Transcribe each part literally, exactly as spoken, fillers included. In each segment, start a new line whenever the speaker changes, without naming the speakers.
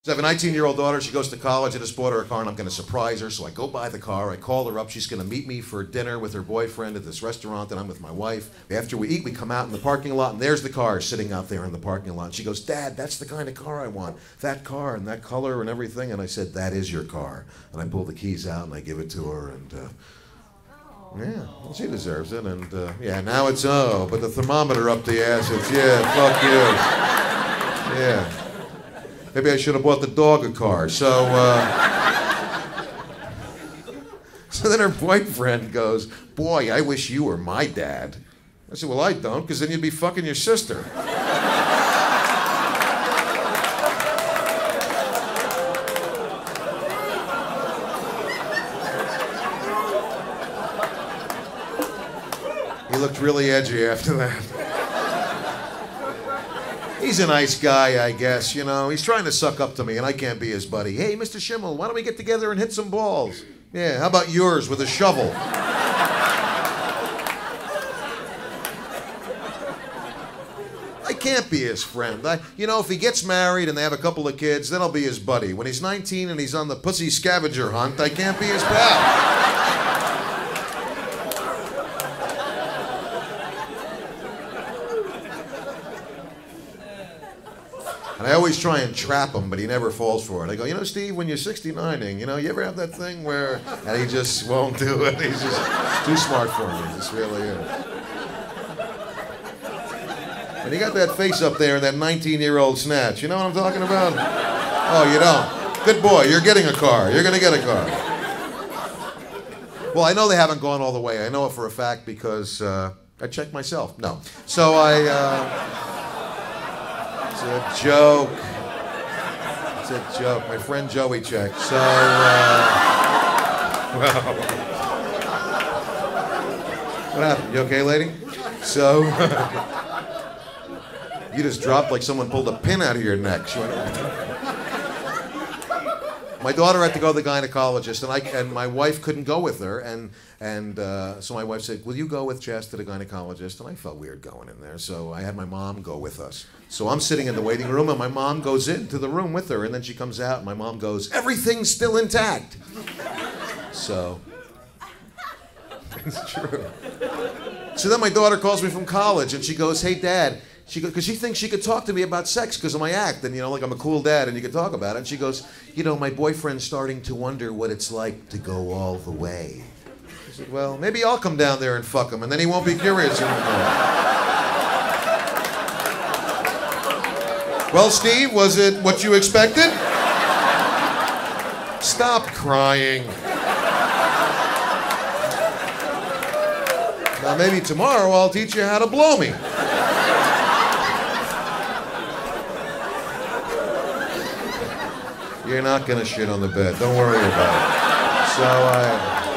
I have a nineteen-year-old daughter. She goes to college. I just bought her a car, and I'm going to surprise her. So I go buy the car. I call her up. She's going to meet me for dinner with her boyfriend at this restaurant, and I'm with my wife. After we eat, we come out in the parking lot, and there's the car sitting out there in the parking lot. And she goes, "Dad, that's the kind of car I want. That car and that color and everything." And I said, "That is your car." And I pull the keys out, and I give it to her, and uh, yeah, well, she deserves it. And uh, yeah, now it's oh, but the thermometer up the ass. It's yeah, fuck you. Yeah. Maybe I should have bought the dog a car. So, uh, so then her boyfriend goes, "Boy, I wish you were my dad." I said, "Well, I don't, because then you'd be fucking your sister." He looked really edgy after that. He's a nice guy, I guess, you know. He's trying to suck up to me, and I can't be his buddy. "Hey, Mister Schimmel, why don't we get together and hit some balls?" "Yeah, how about yours with a shovel?" I can't be his friend. I, you know, if he gets married and they have a couple of kids, then I'll be his buddy. When he's nineteen and he's on the pussy scavenger hunt, I can't be his pal. And I always try and trap him, but he never falls for it. I go, "You know, Steve, when you're sixty-nining, you know, you ever have that thing where..." And he just won't do it. He's just too smart for me. He just really is. And he got that face up there and that nineteen-year-old snatch. You know what I'm talking about? Oh, you don't? Good boy. You're getting a car. You're going to get a car. Well, I know they haven't gone all the way. I know it for a fact because uh, I checked myself. No. So I... Uh, It's a joke. It's a joke. My friend Joey checked. So, uh, well, what happened? You okay, lady? So, you just dropped like someone pulled a pin out of your neck. She went, my daughter had to go to the gynecologist, and I and my wife couldn't go with her, and and uh, so my wife said, "Will you go with Jess to the gynecologist?" And I felt weird going in there, so I had my mom go with us. So I'm sitting in the waiting room, and my mom goes into the room with her, and then she comes out, and my mom goes, "Everything's still intact." So it's true. So then my daughter calls me from college, and she goes, "Hey, Dad." She goes, because she thinks she could talk to me about sex because of my act, and you know, like I'm a cool dad, and you can talk about it. And she goes, "You know, my boyfriend's starting to wonder what it's like to go all the way." I said, "Well, maybe I'll come down there and fuck him, and then he won't be curious anymore." "Well, Steve, was it what you expected?" "Stop crying." "Now maybe tomorrow I'll teach you how to blow me." "You're not gonna shit on the bed. Don't worry about it." So I...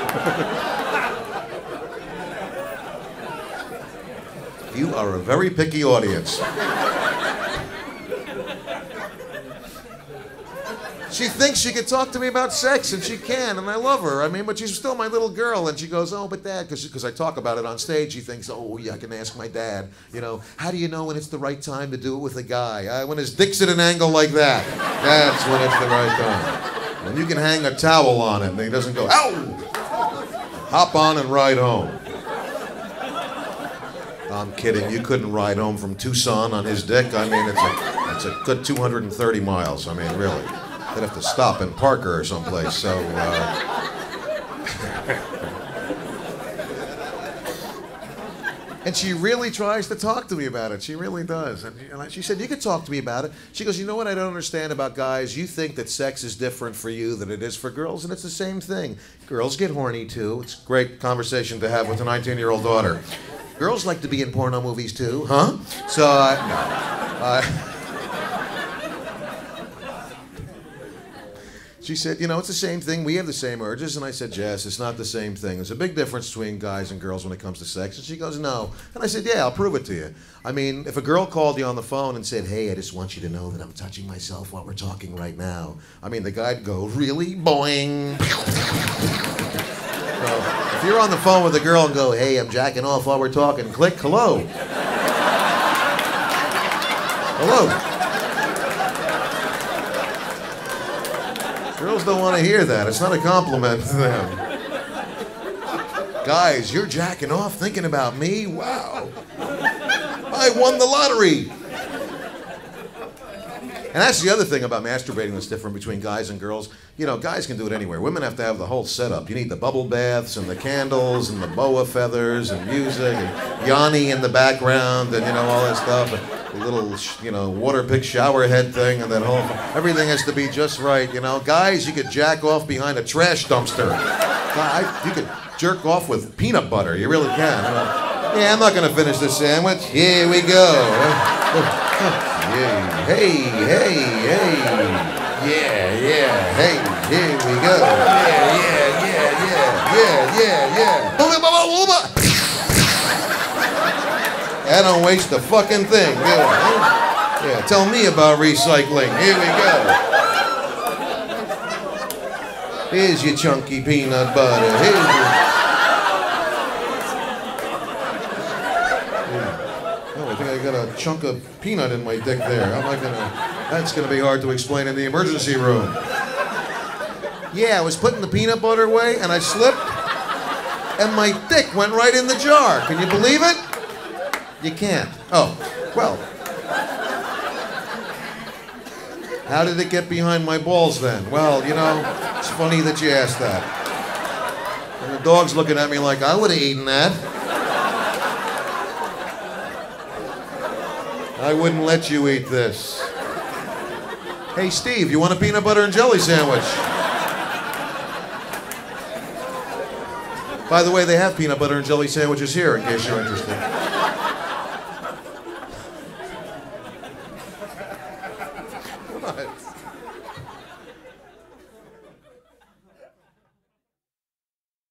You are a very picky audience. She thinks she could talk to me about sex, and she can, and I love her. I mean, but she's still my little girl, and she goes, "Oh, but Dad," because I talk about it on stage, she thinks, "Oh, yeah, I can ask my dad, you know, how do you know when it's the right time to do it with a guy? Uh, when his dick's at an angle like that, that's when it's the right time. When you can hang a towel on it, and he doesn't go, ow! Hop on and ride home." I'm kidding. You couldn't ride home from Tucson on his dick. I mean, it's a, it's a good two hundred thirty miles. I mean, really. They'd have to stop in Parker or someplace, so... Uh... And she really tries to talk to me about it. She really does. And she said, "You could talk to me about it." She goes, "You know what I don't understand about guys? You think that sex is different for you than it is for girls, and it's the same thing. Girls get horny, too." It's a great conversation to have with a nineteen-year-old daughter. "Girls like to be in porno movies, too, huh?" So, uh, no. Uh, She said, "You know, it's the same thing. We have the same urges." And I said, "Jess, it's not the same thing. There's a big difference between guys and girls when it comes to sex." And she goes, "No." And I said, "Yeah, I'll prove it to you. I mean, if a girl called you on the phone and said, 'Hey, I just want you to know that I'm touching myself while we're talking right now.' I mean, the guy'd go, 'Really? Boing.'" So, if you're on the phone with a girl and go, "Hey, I'm jacking off while we're talking," click, hello. Hello. Girls don't want to hear that. It's not a compliment to them. Guys, you're jacking off thinking about me? Wow. I won the lottery. And that's the other thing about masturbating that's different between guys and girls. You know, guys can do it anywhere. Women have to have the whole setup. You need the bubble baths and the candles and the boa feathers and music and Yanni in the background and, you know, all that stuff. And the little, you know, water pick shower head thing and that whole, everything has to be just right, you know. Guys, you could jack off behind a trash dumpster. I, you could jerk off with peanut butter. You really can. You know? Yeah, I'm not going to finish this sandwich. Here we go. Yeah, hey, hey, hey. Yeah, yeah, hey, here we go. Yeah, yeah, yeah, yeah, yeah, yeah, yeah. Booba, booba, booba. I don't waste a fucking thing, do I? Yeah, tell me about recycling. Here we go. Here's your chunky peanut butter. Here's your... Oh, I think I got a chunk of peanut in my dick there. How am I gonna... That's gonna be hard to explain in the emergency room. Yeah, I was putting the peanut butter away and I slipped and my dick went right in the jar. Can you believe it? You can't. Oh, well. How did it get behind my balls then? Well, you know, it's funny that you asked that. And the dog's looking at me like, I would have eaten that. I wouldn't let you eat this. Hey, Steve, you want a peanut butter and jelly sandwich? By the way, they have peanut butter and jelly sandwiches here, in case you're interested.